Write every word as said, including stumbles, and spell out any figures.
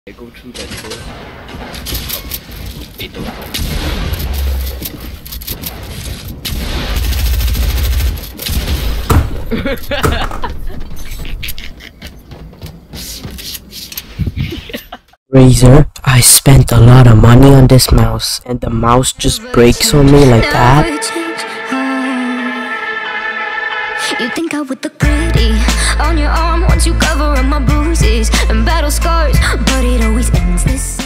I go through that door. They don't. Razer, I spent a lot of money on this mouse, and the mouse just breaks on me like that. You think I would look pretty on your arm once you cover up my bruises and battle scars, but it always ends the same.